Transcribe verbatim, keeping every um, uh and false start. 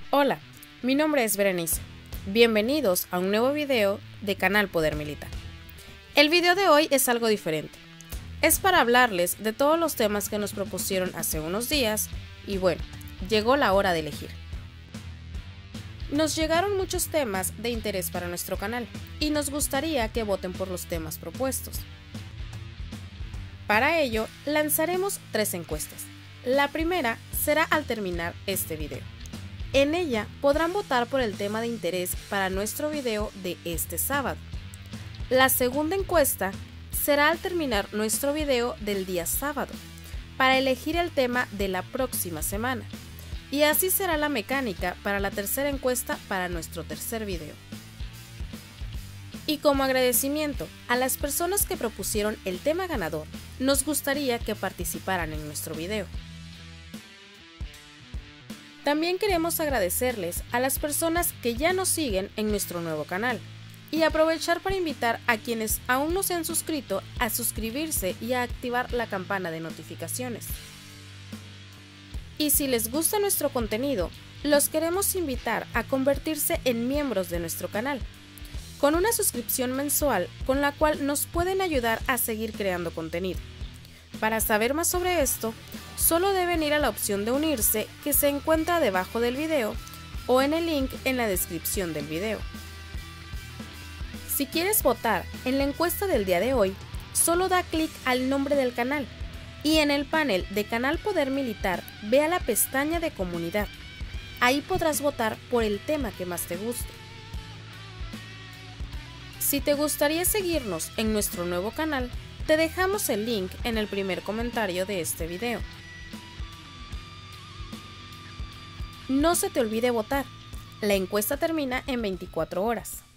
Hola, mi nombre es Berenice. Bienvenidos a un nuevo video de Canal Poder Militar. El video de hoy es algo diferente. Es para hablarles de todos los temas que nos propusieron hace unos días y bueno, llegó la hora de elegir. Nos llegaron muchos temas de interés para nuestro canal y nos gustaría que voten por los temas propuestos. Para ello, lanzaremos tres encuestas. La primera será al terminar este video. En ella podrán votar por el tema de interés para nuestro video de este sábado. La segunda encuesta será al terminar nuestro video del día sábado, para elegir el tema de la próxima semana. Y así será la mecánica para la tercera encuesta para nuestro tercer video. Y como agradecimiento a las personas que propusieron el tema ganador, nos gustaría que participaran en nuestro video. También queremos agradecerles a las personas que ya nos siguen en nuestro nuevo canal y aprovechar para invitar a quienes aún no se han suscrito a suscribirse y a activar la campana de notificaciones. Y si les gusta nuestro contenido, los queremos invitar a convertirse en miembros de nuestro canal, con una suscripción mensual con la cual nos pueden ayudar a seguir creando contenido. Para saber más sobre esto, solo deben ir a la opción de unirse que se encuentra debajo del video o en el link en la descripción del video. Si quieres votar en la encuesta del día de hoy, solo da clic al nombre del canal y en el panel de Canal Poder Militar ve a la pestaña de Comunidad. Ahí podrás votar por el tema que más te guste. Si te gustaría seguirnos en nuestro nuevo canal, te dejamos el link en el primer comentario de este video. No se te olvide votar. La encuesta termina en veinticuatro horas.